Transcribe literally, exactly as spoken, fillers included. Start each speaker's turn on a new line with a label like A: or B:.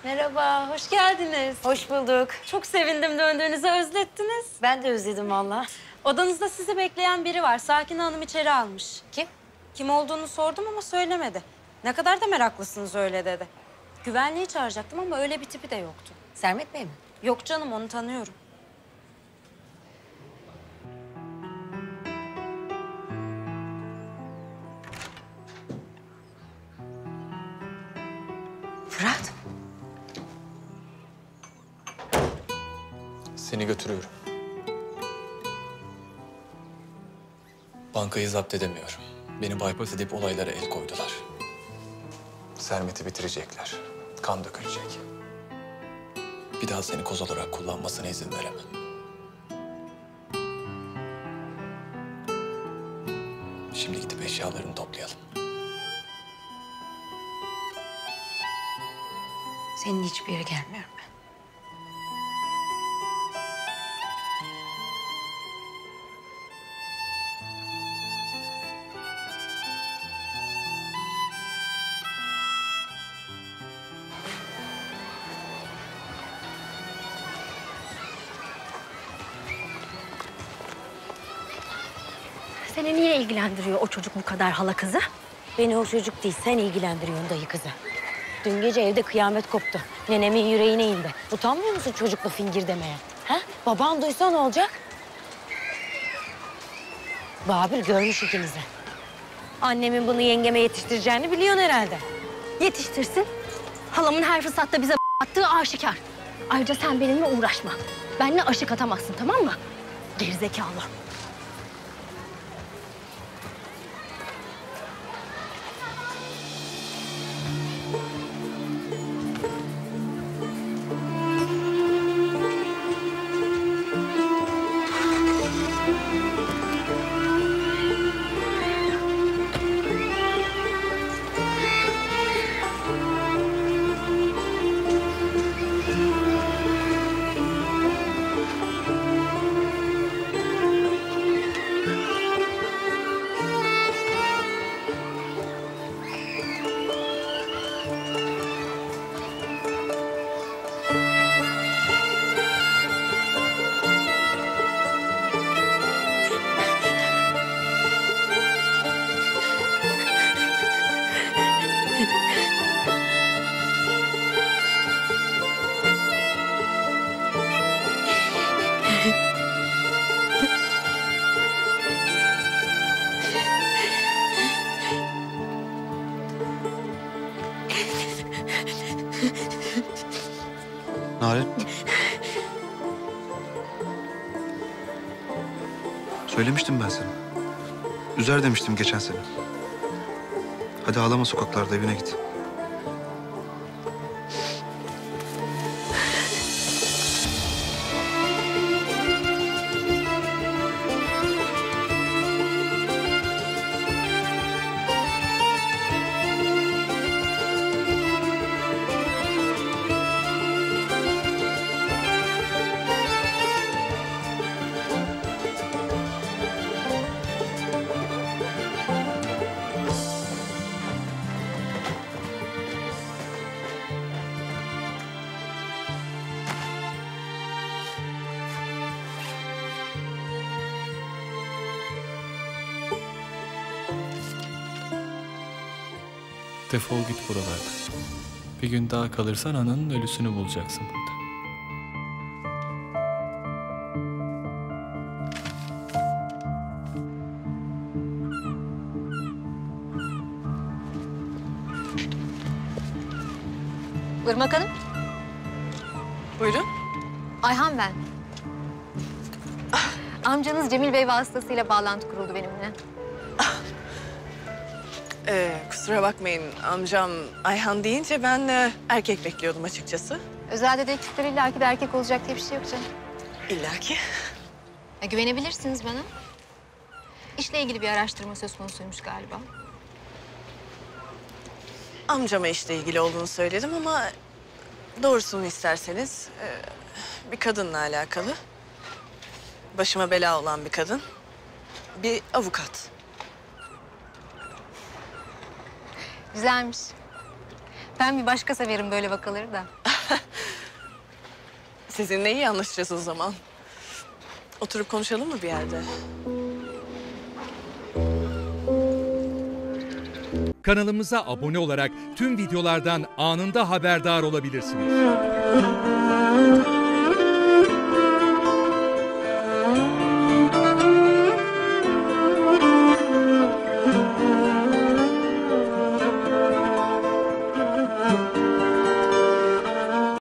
A: Merhaba, hoş geldiniz.
B: Hoş bulduk.
A: Çok sevindim döndüğünüze, özlettiniz.
B: Ben de özledim valla.
A: Odanızda sizi bekleyen biri var. Sakin Hanım içeri almış.
B: Kim?
A: Kim olduğunu sordum ama söylemedi. Ne kadar da meraklısınız öyle dedi. Güvenliği çağıracaktım ama öyle bir tipi de yoktu.
B: Sermet Bey mi?
A: Yok canım, onu tanıyorum.
B: Fırat.
C: Seni götürüyorum. Bankayı zapt edemiyorum. Beni bypass edip olaylara el koydular. Sermet'i bitirecekler. Kan dökülecek. Bir daha seni koz olarak kullanmasına izin veremem. Şimdi gidip eşyalarını toplayalım.
B: Senin hiçbir yere gelmiyorum ben.
D: Seni niye ilgilendiriyor o çocuk bu kadar hala kızı?
B: Beni o çocuk değil, sen ilgilendiriyorsun dayı kızı. Dün gece evde kıyamet koptu. Nenemin yüreğine indi. Utanmıyor musun çocukla fingir demeye? Ha? Baban duysa ne olacak? Babür görmüş ikinizi. Annemin bunu yengeme yetiştireceğini biliyorsun herhalde.
D: Yetiştirsin. Halamın her fırsatta bize attığı aşikar. Ayrıca sen benimle uğraşma. Benimle aşık atamazsın, tamam mı? Gerizekalı.
E: Narin. Söylemiştim ben sana. Üzer demiştim geçen sene. Hadi ağlama sokaklarda, evine git.
C: Defol git buralardan. Bir gün daha kalırsan ananın ölüsünü bulacaksın burada.
D: Irmak Hanım.
F: Buyurun.
D: Ayhan ben. Amcanız Cemil Bey vasıtasıyla bağlantı kuruldu benimle.
F: Ee, kusura bakmayın amcam Ayhan deyince ben e, erkek bekliyordum açıkçası.
D: Özel dedektifler illaki de erkek olacak diye bir şey yok canım.
F: İlla ki.
D: E, güvenebilirsiniz bana. İşle ilgili bir araştırma söz konusuymuş galiba.
F: Amcama işle ilgili olduğunu söyledim ama doğrusunu isterseniz e, bir kadınla alakalı. Başıma bela olan bir kadın. Bir avukat.
D: Güzelmiş. Ben bir başka severim böyle vakaları da.
F: Sizinle iyi anlaşacağız o zaman. Oturup konuşalım mı bir yerde?
G: Kanalımıza abone olarak tüm videolardan anında haberdar olabilirsiniz.